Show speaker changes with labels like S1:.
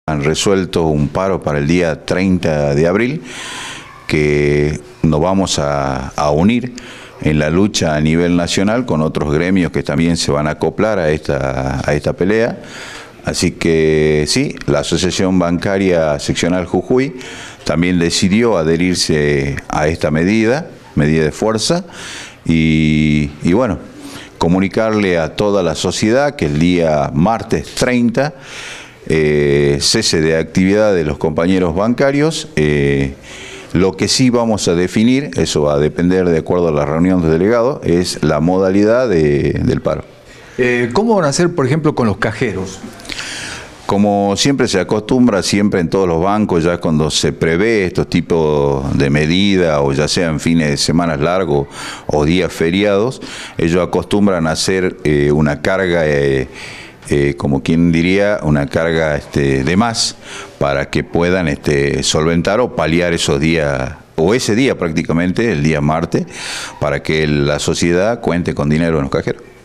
S1: Han resuelto un paro para el día 30 de abril, que nos vamos a unir en la lucha a nivel nacional con otros gremios que también se van a acoplar a esta pelea. Así que sí, la Asociación Bancaria Seccional Jujuy también decidió adherirse a esta medida de fuerza y bueno, comunicarle a toda la sociedad que el día martes 30 cese de actividad de los compañeros bancarios. Lo que sí vamos a definir, eso va a depender de acuerdo a la reunión de delegados, es la modalidad del paro.
S2: ¿Cómo van a hacer, por ejemplo, con los cajeros?
S1: Como siempre se acostumbra, siempre en todos los bancos, ya cuando se prevé estos tipos de medidas, o ya sean fines de semana largos o días feriados, ellos acostumbran a hacer una carga, como quien diría, una carga de más, para que puedan solventar o paliar esos días, o ese día prácticamente, el día martes, para que la sociedad cuente con dinero en los cajeros.